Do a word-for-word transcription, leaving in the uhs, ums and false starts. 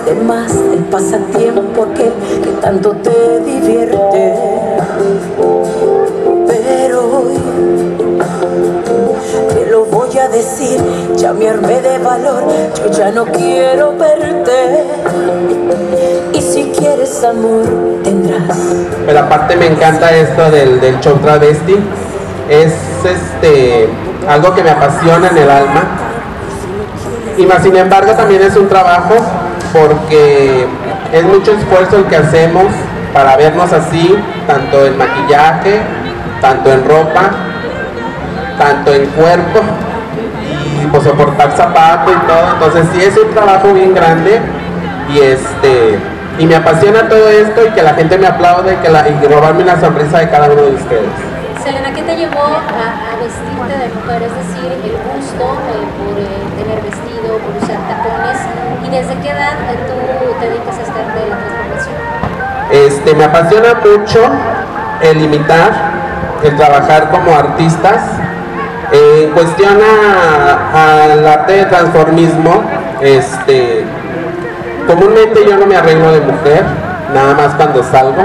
de más el pasatiempo aquel que tanto te divierte. Pero hoy te lo voy a decir, ya me armé de valor, yo ya no quiero verte. Y si quieres amor, tendrás. Pero aparte me encanta esto del, del show travesti. Es este algo que me apasiona en el alma. Y más sin embargo también es un trabajo, porque es mucho esfuerzo el que hacemos para vernos así, tanto en maquillaje, tanto en ropa, tanto en cuerpo, y pues soportar zapato y todo. Entonces sí es un trabajo bien grande, y este y me apasiona todo esto, y que la gente me aplaude y que la, y robarme una sonrisa de cada uno de ustedes. Selena, ¿qué te llevó a, a vestirte de mujer? Es decir, el gusto eh, por eh, tener vestido, por usar tacones, y desde qué edad eh, tú te dedicas a este arte de la transformación. Este, me apasiona mucho el imitar, el trabajar como artistas. Eh, en cuestión al arte de transformismo, este, comúnmente yo no me arreglo de mujer, nada más cuando salgo.